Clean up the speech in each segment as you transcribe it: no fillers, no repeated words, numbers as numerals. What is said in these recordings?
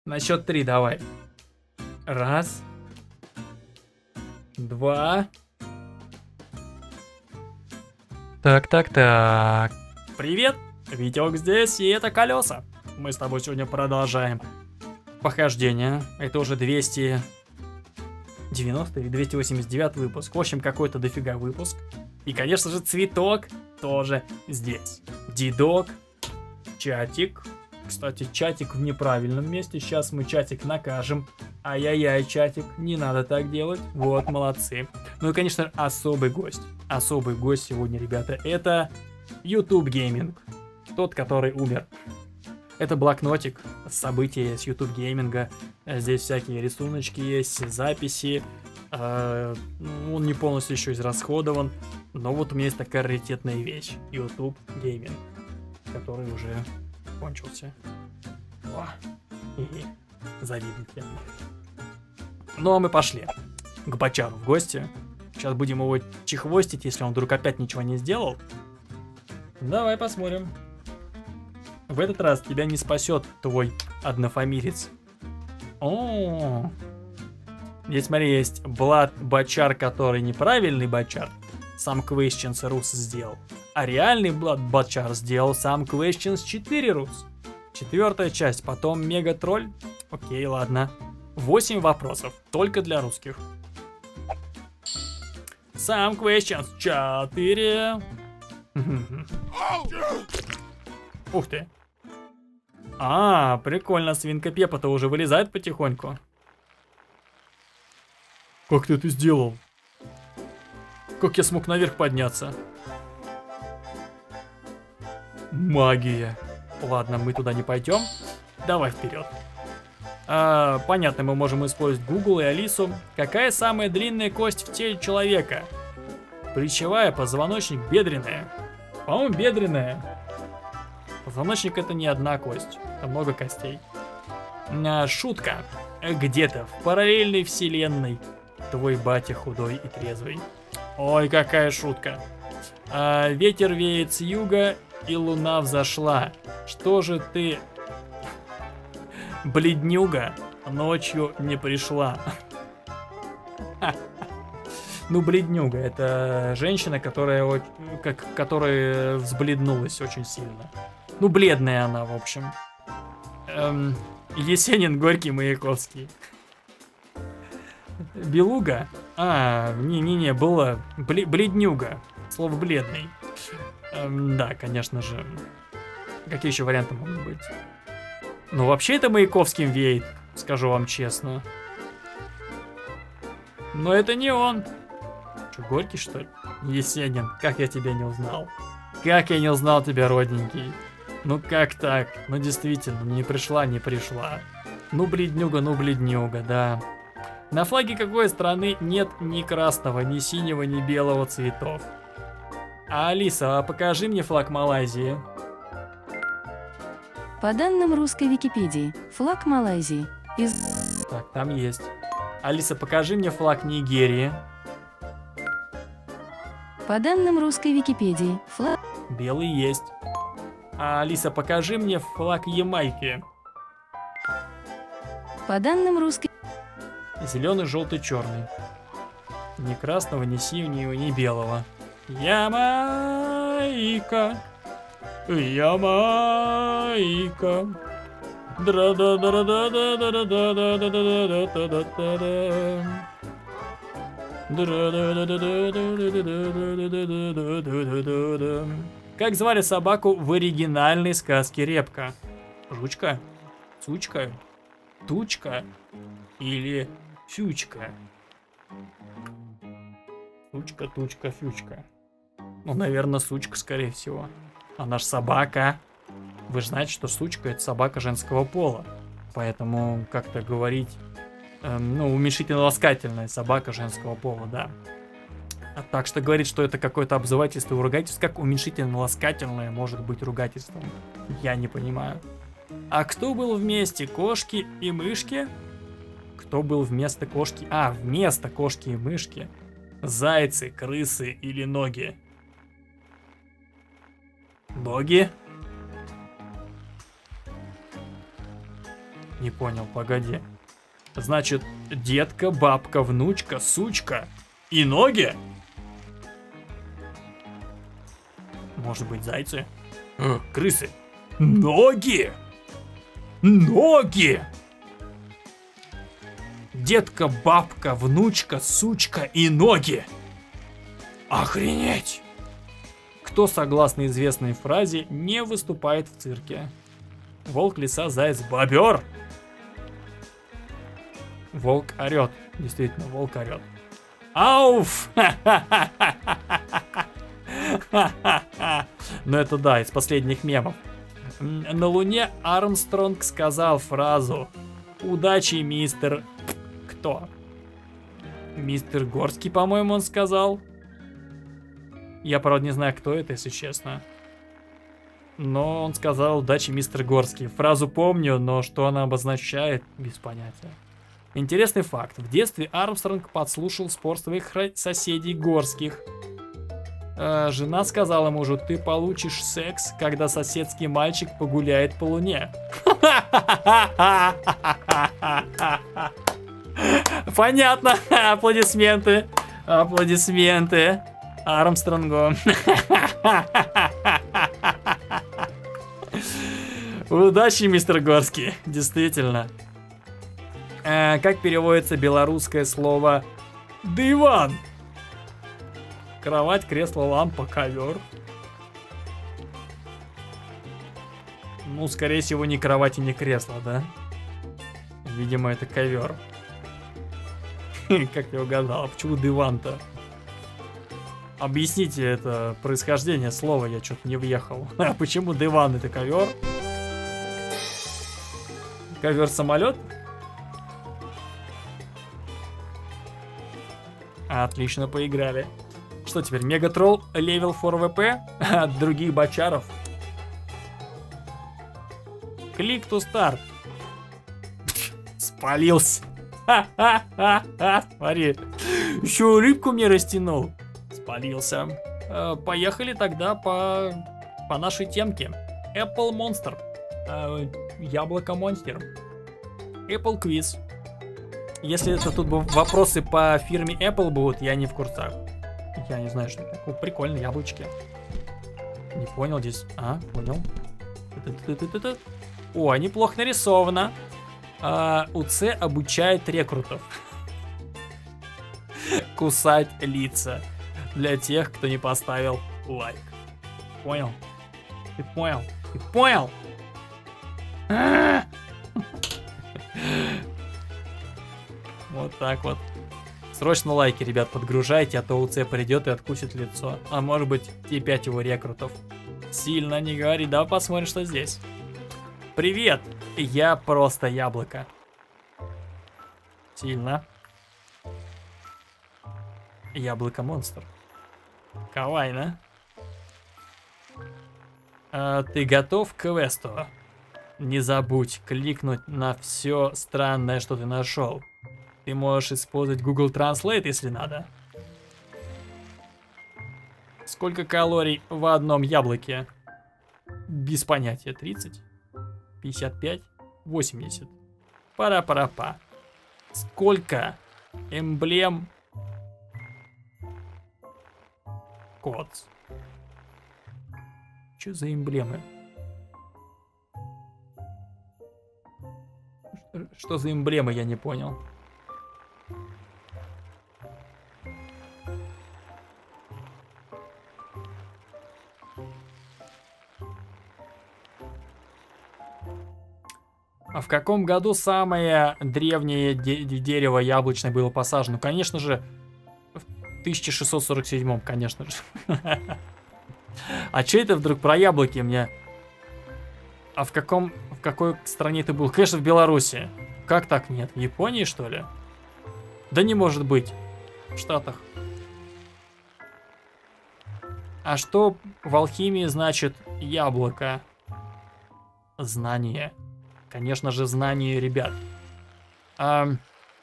На счет 3 давай. Раз. Два. Так. Привет, Витек здесь, и это Колеса. Мы с тобой сегодня продолжаем похождение. Это уже 290 или 289 выпуск. В общем, какой-то дофига выпуск. И, конечно же, Цветок тоже здесь. Дидок, чатик. Кстати, чатик в неправильном месте. Сейчас мы чатик накажем. Ай-яй-яй, чатик, не надо так делать. Вот, молодцы. Ну и, конечно, особый гость. Особый гость сегодня, ребята, это YouTube Gaming. Тот, который умер. Это блокнотик, события с YouTube Gaming. Здесь всякие рисуночки есть, записи. Он не полностью еще израсходован. Но вот у меня есть такая раритетная вещь. YouTube Gaming. Который уже кончился. О, завидуйте. Ну а мы пошли к Бочару в гости. Сейчас будем его чехвостить, если он вдруг опять ничего не сделал. Давай посмотрим. В этот раз тебя не спасет твой однофамилец. О, здесь, смотри, есть Влад Бочар, который неправильный Бочар. Сам Questions Rus сделал. А реальный Влад Бочар сделал сам Questions 4 Rus. 4-я часть, потом Мегатроль. Окей, ладно. 8 вопросов, только для русских. Сам Questions 4. Ух ты. А, прикольно, свинка Пеппа-то уже вылезает потихоньку. Как ты это сделал? Как я смог наверх подняться? Магия. Ладно, мы туда не пойдем. Давай вперед. Понятно, мы можем использовать Google и Алису. Какая самая длинная кость в теле человека? Плечевая, позвоночник, бедренная. По-моему, бедренная. Позвоночник — это не одна кость, это много костей. Шутка. Где-то в параллельной вселенной твой батя худой и трезвый. Ой, какая шутка. Ветер веет с юга, и луна взошла. Что же ты, бледнюга, ночью не пришла? Ну, бледнюга — это женщина, которая взбледнулась очень сильно. Ну, бледная она, в общем. Есенин, Горький, Маяковский. Белуга? Не, было бледнюга. Слово бледный. Да, конечно же. Какие еще варианты могут быть? Ну, вообще это Маяковским веет, скажу вам честно. Но это не он. Что, Горький, что ли? Есенин, как я тебя не узнал? Как я не узнал тебя, родненький? Ну как так? Ну действительно, не пришла. Ну бледнюга, да. На флаге какой страны нет ни красного, ни синего, ни белого цветов? Алиса, покажи мне флаг Малайзии. По данным русской Википедии, флаг Малайзии Так, там есть. Алиса, покажи мне флаг Нигерии. По данным русской Википедии, флаг... Белый есть. Алиса, покажи мне флаг Ямайки. По данным русской... Зеленый, желтый, черный. Ни красного, ни синего, ни белого. Ямайка. Ямайка. Как звали собаку в оригинальной сказке Репка? Жучка? Сучка? Тучка? Или Фючка? Сучка, тучка, Фючка. Ну, наверное, сучка, скорее всего. Она ж собака. Вы же знаете, что сучка — это собака женского пола. Поэтому как-то говорить... уменьшительно-ласкательная собака женского пола, да. Так что говорить, что это какое-то обзывательство и ругательство, как уменьшительно-ласкательное может быть ругательством, я не понимаю. А кто был вместе, кошки и мышки? Кто был вместо кошки? Вместо кошки и мышки. Зайцы, крысы или ноги? Ноги? Не понял, погоди. Значит, детка, бабка, внучка, сучка и ноги? Может быть, зайцы? Крысы? Ноги! Ноги! Детка, бабка, внучка, сучка и ноги! Охренеть! Кто, согласно известной фразе, не выступает в цирке? Волк, лиса, заяц, бобер? Волк орет. Действительно, волк орет. Ауф! Ну это да, из последних мемов. На Луне Армстронг сказал фразу: «Удачи, мистер...» Кто? Мистер Горский, по-моему, он сказал. Я, правда, не знаю, кто это, если честно. Но он сказал: «Удачи, мистер Горский». Фразу помню, но что она обозначает, без понятия. Интересный факт. В детстве Армстронг подслушал спор своих соседей Горских. Жена сказала мужу: «Ты получишь секс, когда соседский мальчик погуляет по Луне». Понятно. Аплодисменты. Аплодисменты Армстронгу. Удачи, мистер Горский. Действительно. Как переводится белорусское слово «диван»? Кровать, кресло, лампа, ковер. Ну, скорее всего, не кровать и не кресло, да? Видимо, это ковер. Как я угадал, почему диван-то? Объясните это происхождение слова, я что-то не въехал. Почему диван это ковер? Ковер-самолет? Отлично, поиграли. Что теперь, Мегатролл левел 4ВП от других бочаров? Клик to start. Спалился. Смотри, еще рыбку мне растянул. Спалился. Поехали тогда по нашей темке. Apple Monster. Яблоко Монстр. Apple Quiz. Если это тут вопросы по фирме Apple будут, я не в курсах. Я не знаю, что это. Прикольно, яблочки. Не понял здесь. Понял. О, неплохо нарисовано. УЦ обучает рекрутов кусать лица. Для тех, кто не поставил лайк. Понял? Ты понял? Ты понял? Вот так вот. Срочно лайки, ребят, подгружайте, а то УЦ придет и откусит лицо. А может быть, и 5 его рекрутов. Сильно не говори, давай посмотрим, что здесь. Привет, я просто яблоко. Сильно. Яблоко-монстр. Кавайно. Ты готов к квесту? Не забудь кликнуть на все странное, что ты нашел. Ты можешь использовать Google Translate, если надо. Сколько калорий в одном яблоке? Без понятия. 30? 55? 80? Пара-пара-па. Сколько эмблем? Код. Что за эмблемы? Что за эмблемы, я не понял. А в каком году самое древнее дерево яблочное было посажено? Ну, конечно же, в 1647, конечно же. А что это вдруг про яблоки мне? А в какой стране ты был? Конечно, в Беларуси. Как так нет? В Японии, что ли? Да не может быть. В Штатах. А что в алхимии значит яблоко? Знание. Конечно же, знание, ребят. В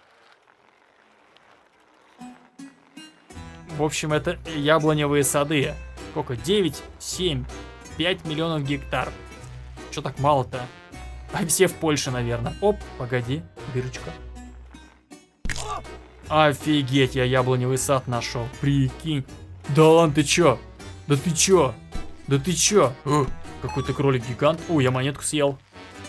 общем, это яблоневые сады. Сколько? 9, 7, 5 миллионов гектар. Что так мало-то? А все в Польше, наверное. Оп, погоди, дырочка. Офигеть, я яблоневый сад нашел. Прикинь. Да ладно, ты чё? Да ты чё? Да ты чё? Какой-то кролик-гигант. О, я монетку съел.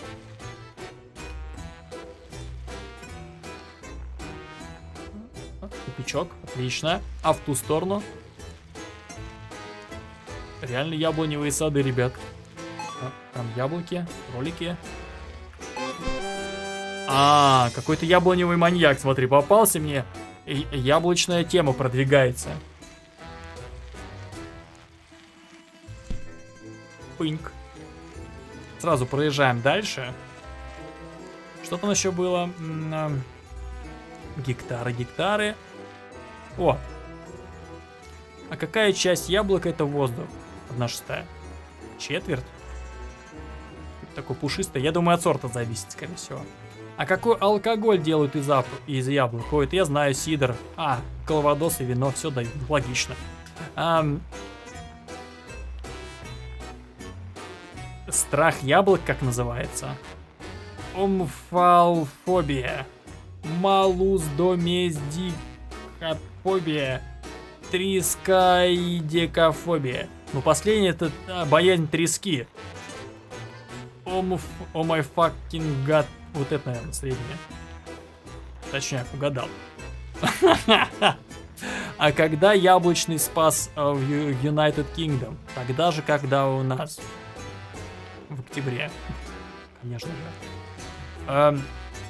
Тупичок, отлично. А в ту сторону? Реально яблоневые сады, ребят. Там яблоки, кролики. Какой-то яблоневый маньяк, смотри, попался мне. Яблочная тема продвигается. Пыньк. Сразу проезжаем дальше. Что там еще было? Гектары. О! А какая часть яблока это воздух? 1/6. Четверть? Такой пушистый. Я думаю, от сорта зависит, скорее всего. А какой алкоголь делают из яблок? Ой, это я знаю, сидр. Коловадос и вино. Все дают. Логично. Страх яблок, как называется? Омфалфобия. Малуздомездикофобия. Трискаидекофобия. Ну, последнее это боязнь трески. Омайфакингат. Вот это, наверное, среднее. Точнее, угадал. А когда яблочный спас в United Kingdom? Тогда же, когда у нас. В октябре. Конечно же.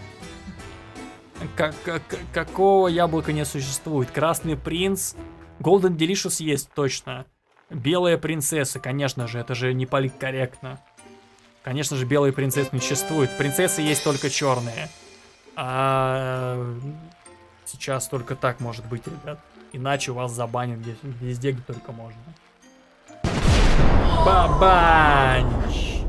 Какого яблока не существует? Красный принц. Golden Delicious есть, точно. Белая принцесса, конечно же, это же не политкорректно. Конечно же, белые принцессы не существует. Принцессы есть только черные. Сейчас только так может быть, ребят. Иначе вас забанят везде, где только можно. Бабанч!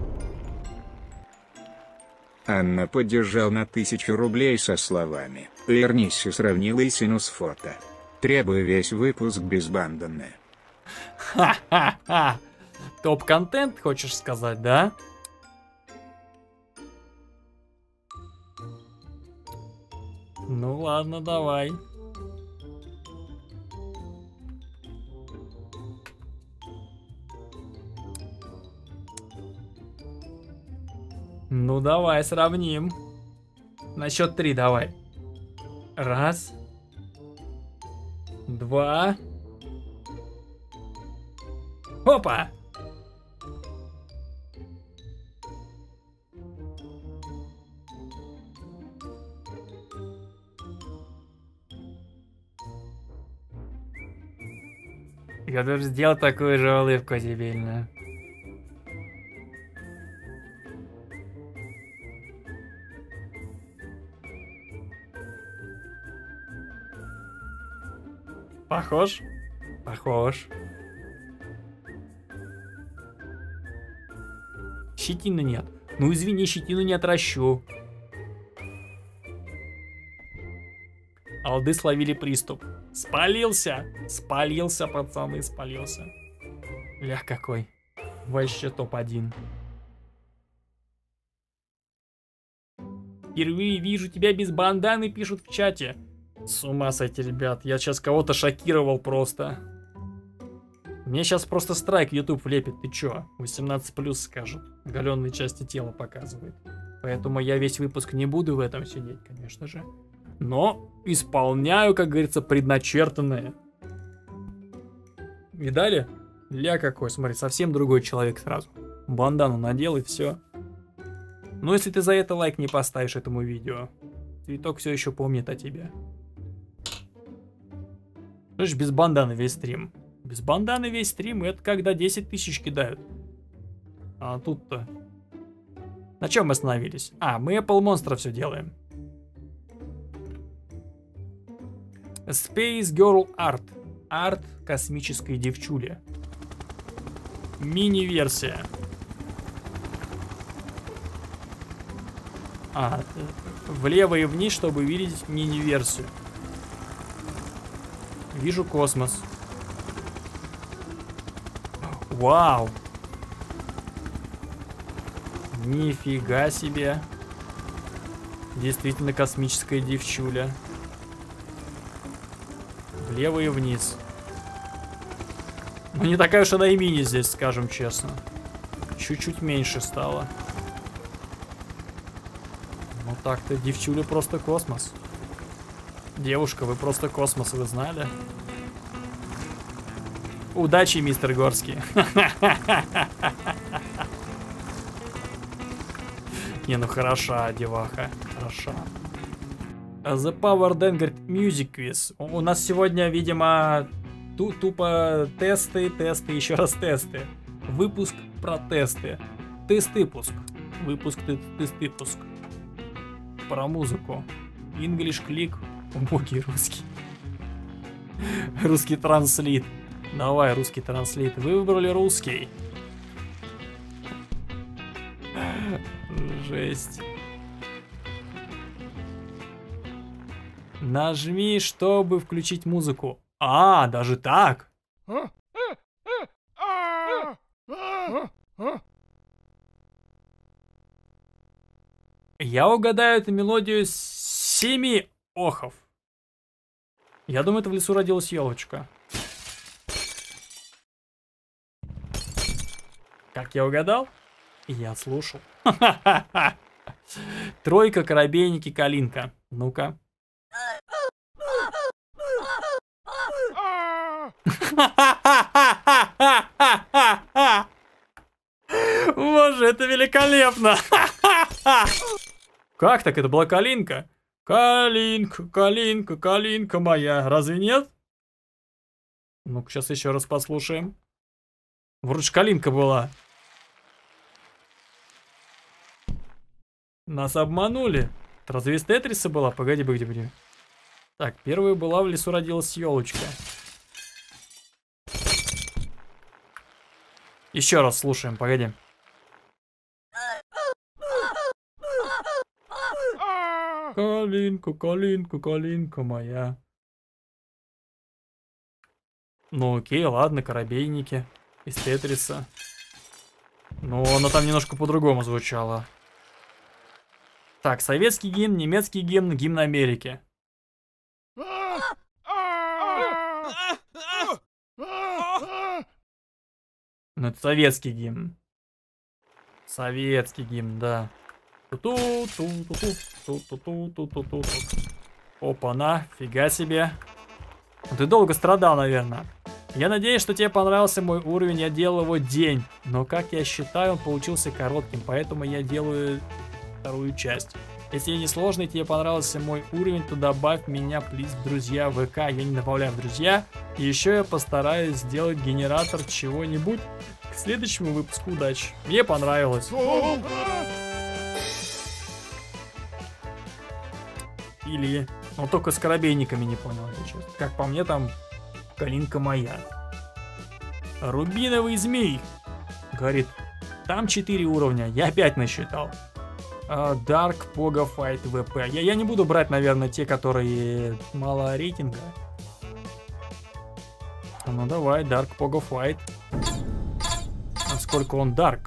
Анна поддержал на 1000 рублей со словами: «Вернись и сравни лысину с фото. Требую весь выпуск без банданы». Ха-ха-ха! Топ-контент, хочешь сказать, да? Ну ладно, давай. Ну давай, сравним. На счет 3 давай. 1, 2. Опа! Я даже сделал такую же улыбку дебильную. Похож? Похож. Щетины нет. Ну извини, щетину не отращу. Алды словили приступ. Спалился! Спалился, пацаны, спалился. Лях какой. Вообще топ-1. Впервые вижу тебя без банданы, пишут в чате. С ума сойти, ребят. Я сейчас кого-то шокировал просто. Мне сейчас просто страйк YouTube влепит. Ты чё? 18+ скажут. Оголенные части тела показывает. Поэтому я весь выпуск не буду в этом сидеть, конечно же. Но исполняю, как говорится, предначертанное. Видали? Ля какой, смотри, совсем другой человек сразу. Бандану надел и все. Но если ты за это лайк не поставишь этому видео, Цветок все еще помнит о тебе. Слышь, без банданы весь стрим. Без банданы весь стрим, это когда 10 тысяч кидают. А тут-то... На чем мы остановились? Мы Apple Monster все делаем. Space Girl Art. Арт космической девчули. Мини-версия. Влево и вниз, чтобы видеть мини-версию. Вижу космос. Вау. Нифига себе. Действительно космическая девчуля. Влево и вниз. Ну не такая уж она и мини здесь, скажем честно. Чуть-чуть меньше стало. Ну так-то девчуля просто космос. Девушка, вы просто космос, вы знали? Удачи, мистер Горский. Не, ну хороша, деваха. Хороша. The Power Dangard Music Quiz. У нас сегодня, видимо, тупо тесты, еще раз тесты. Выпуск про тесты. Тест-выпуск. Выпуск тест-выпуск. Про музыку. English Click. Убогий русский. Русский транслит. Давай, русский транслит. Вы выбрали русский. Жесть. Нажми, чтобы включить музыку. А, даже так? Я угадаю эту мелодию с 7 охов. Я думаю, это в лесу родилась елочка. Как я угадал? Я слушал. Тройка, коробейники, калинка. Ну-ка. Боже, это великолепно. Как так? Это была калинка? Калинка, калинка, калинка моя. Разве нет? Ну-ка, сейчас еще раз послушаем. Вроде же калинка была. Нас обманули. Разве из Тетриса была? Погоди. Так, первая была в лесу родилась елочка. Еще раз слушаем, погоди. Калинка, калинка, калинка моя. Ну окей, ладно, коробейники из Тетриса. Но она там немножко по-другому звучала. Так, советский гимн, немецкий гимн, гимн Америки. Ну, это советский гимн. Советский гимн, да. Опа-на, фига себе. Ты долго страдал, наверное. Я надеюсь, что тебе понравился мой уровень, я делал его день. Но, как я считаю, он получился коротким, поэтому я делаю вторую часть. Если не сложно и тебе понравился мой уровень, то добавь меня, плиз, в друзья ВК. Я не добавляю в друзья. И еще я постараюсь сделать генератор чего-нибудь к следующему выпуску. Удачи. Мне понравилось. Или... Ну, только с коробейниками не понял. Как по мне, там калинка моя. Рубиновый змей. Говорит, там 4 уровня. Я 5 насчитал. Dark Pogo Fight VP. Я не буду брать, наверное, те, которые мало рейтинга. Ну давай, Dark Pogo Fight. Насколько он Dark?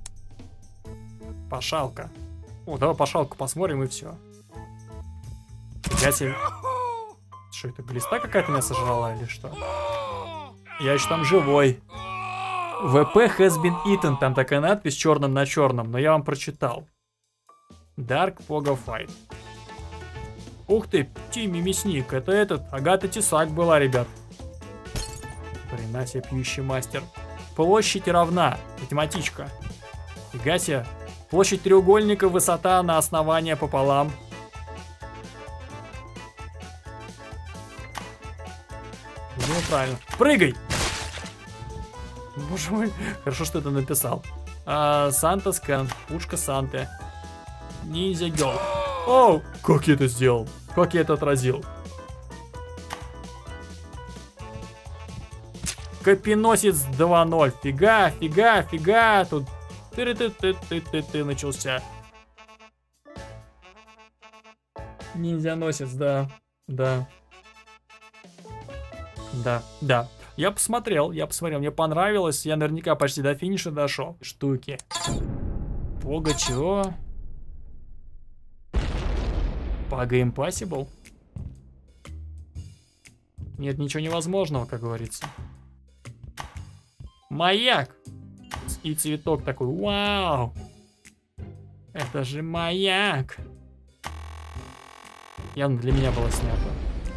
Пошалка. О, давай пошалку посмотрим и все. Фига себе. Что это, глиста какая-то меня сожрала или что? Я еще там живой. VP has been eaten. Там такая надпись черным на черном, но я вам прочитал. Dark Pogo Fight. Ух ты, Тимми Мясник. Это этот, Агата Тесак была, ребят. Хрена себе, пьющий мастер. Площадь равна. Математичка. Фига себе. Площадь треугольника, высота на основание пополам. Ну, правильно. Прыгай! Боже мой. Хорошо, что ты написал. Санта Скан. Пушка Санты. Ниндзя Гёл. Оу! Как я это сделал? Как я это отразил? Копеносец 2-0. Фига, фига, фига. Тут ты начался. Ниндзяносец, да. Да. Да, да. Я посмотрел, мне понравилось. Я наверняка почти до финиша дошел. Штуки. Пога чего? Пага impossible? Нет ничего невозможного, как говорится. Маяк! И цветок такой, вау! Это же маяк! Явно для меня было снято.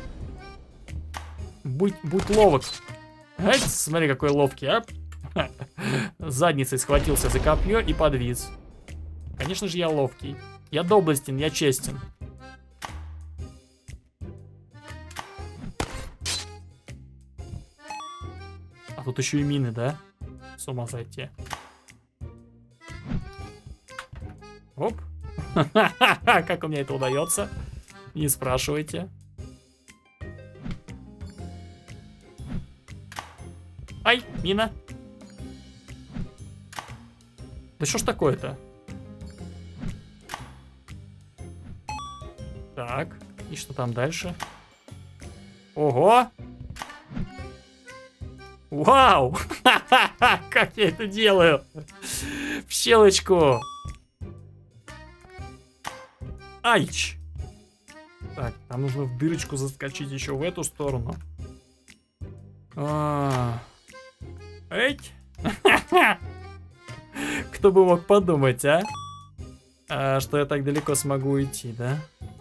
Будь ловок. Ай, смотри, какой ловкий, а? Задницей схватился за копье и подвис. Конечно же, я ловкий. Я доблестен, я честен. А тут еще и мины, да? С ума сойти. Оп. Как у меня это удается? Не спрашивайте. Ай, мина. Да что ж такое-то? Так, и что там дальше? Ого! Вау! Как я это делаю? В щелочку! Айч! Так, нам нужно в дырочку заскочить еще в эту сторону. Эть! Кто бы мог подумать, а? Что я так далеко смогу уйти, да?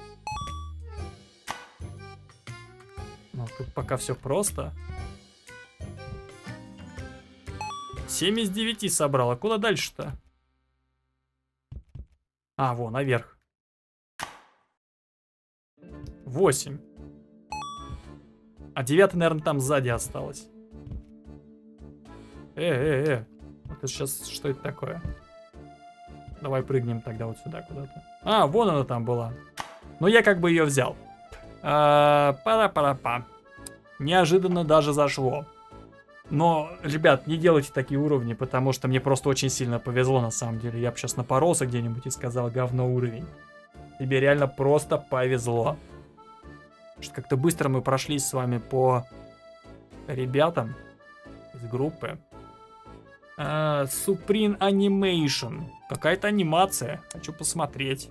Ну, тут пока все просто. 7 из 9 собрал. А куда дальше-то? А, вон, наверх. 8. А 9, наверное, там сзади осталось. Это сейчас что это такое? Давай прыгнем тогда вот сюда куда-то. А, вон она там была. Но я как бы ее взял. Пара-пара-па. Неожиданно даже зашло. Но, ребят, не делайте такие уровни, потому что мне просто очень сильно повезло на самом деле. Я бы сейчас напоролся где-нибудь и сказал говно уровень. Тебе реально просто повезло. Что как-то быстро мы прошлись с вами по ребятам из группы. Supreme Animation. Какая-то анимация. Хочу посмотреть.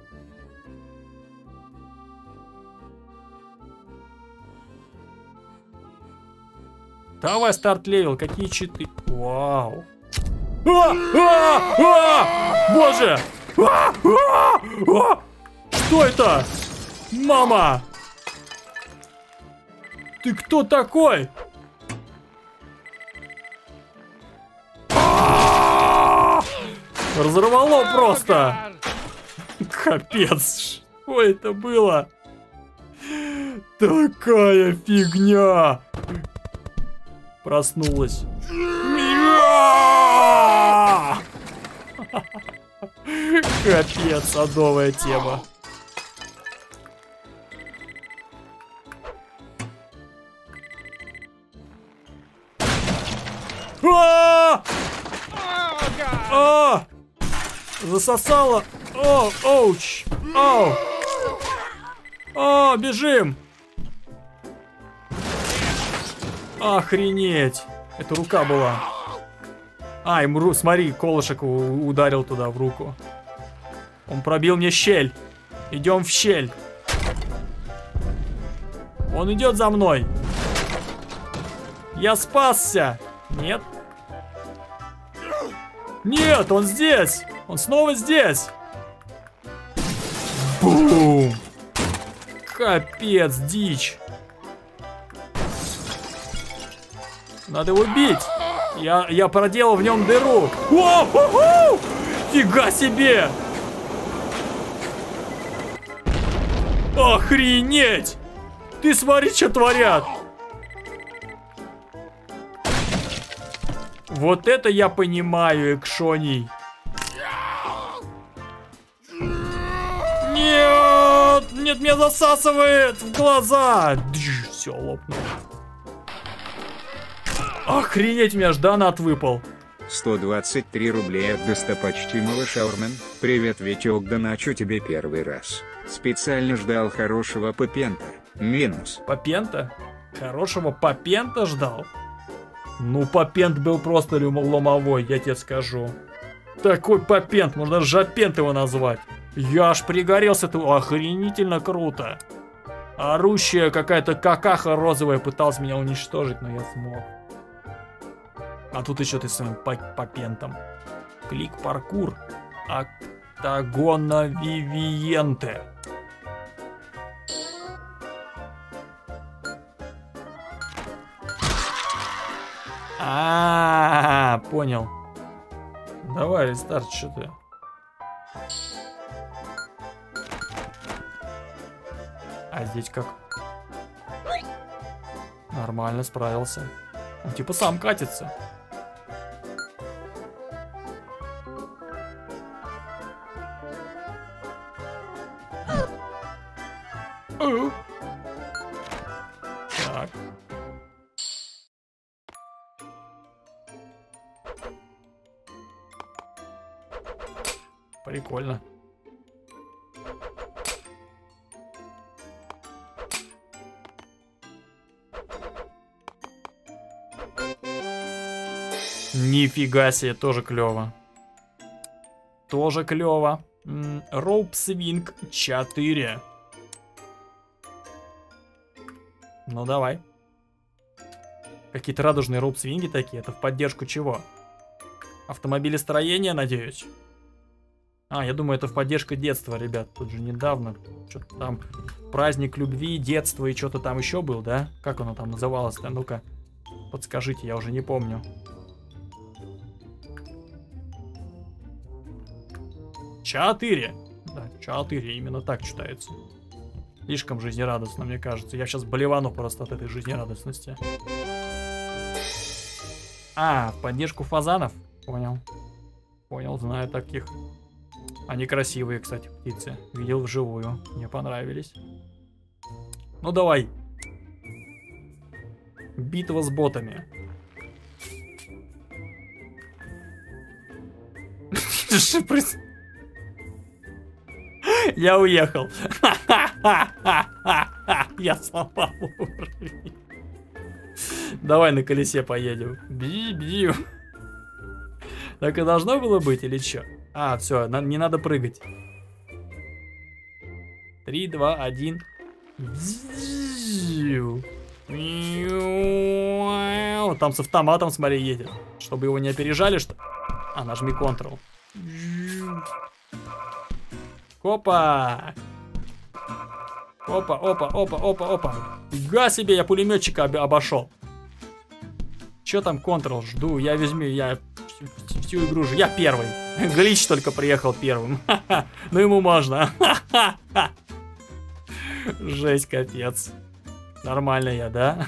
Давай, старт левел. Какие читы? Вау. Боже! Что это? Мама! Ты кто такой? Разорвало просто. Капец. Что это было? Такая фигня. Проснулась. Капец, адовая тема. Засосало. Оуч. Бежим. Охренеть. Это рука была. Ему, смотри, колышек ударил туда в руку. Он пробил мне щель. Идем в щель. Он идет за мной. Я спасся. Нет. Нет, он здесь. Он снова здесь. Бум. Капец, дичь. Надо его бить. Я проделал в нем дыру. Фига себе. Охренеть. Ты смотри, что творят. Вот это я понимаю, Экшоний. Нет! Нет, меня засасывает в глаза! Все, лопнул. Охренеть, у меня аж донат выпал. 123 рублей от достопочтимого Шаурмен. Привет, Витек, доначу тебе первый раз. Специально ждал хорошего попента. Минус. Попента? Хорошего попента ждал? Ну, попент был просто ломовой, я тебе скажу. Такой попент, можно даже жопент его назвать. Я аж пригорелся, это охренительно круто. Орущая какая-то какаха розовая пыталась меня уничтожить, но я смог. А тут еще ты своим попентом. Клик паркур. Октагона Вивиенте. Понял. Давай, рестарт, что ты? А здесь как? Нормально справился. Он типа сам катится. Так. Прикольно. Нифига себе, тоже клево. Тоже клево. Роуп свинг 4. Ну давай. Какие-то радужные роуп свинги такие. Это в поддержку чего? Автомобилестроения, надеюсь. Я думаю, это в поддержку детства, ребят. Тут же недавно что-то там праздник любви, детства и что-то там еще был, да? Как оно там называлось-то? Ну-ка, подскажите, я уже не помню. 4. Да, 4, именно так читается. Слишком жизнерадостно, мне кажется. Я сейчас болевану просто от этой жизнерадостности. В поддержку фазанов? Понял. Понял, знаю таких. Они красивые, кстати, птицы. Видел вживую. Мне понравились. Ну давай. Битва с ботами. Я уехал. Я сломал уровень. Давай на колесе поедем. Бью. Так и должно было быть или что? Все, не надо прыгать. 3, 2, 1. Там с автоматом, смотри, едет. Чтобы его не опережали, что... нажми Ctrl. Опа! Опа. Фига себе, я пулеметчика обошел. Че там Ctrl? Жду, я всю игру же. Я первый. Глич только приехал первым. Ну ему можно. Жесть, капец. Нормально я, да?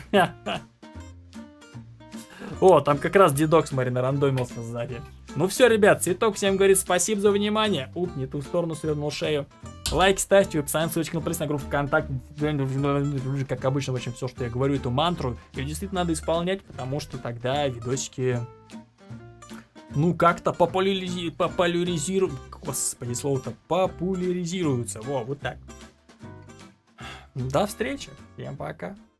Там как раз дедок, смотри, нарандомился сзади. Ну все, ребят, Цветок всем говорит спасибо за внимание. Не ту сторону свернул шею. Лайк ставьте, в описании ссылочка на на группу ВКонтакте. Как обычно, в общем, все, что я говорю, эту мантру. Ее действительно надо исполнять, потому что тогда видосики, как-то популяризируют. Господи, слово-то популяризируются. Вот так. До встречи. Всем пока.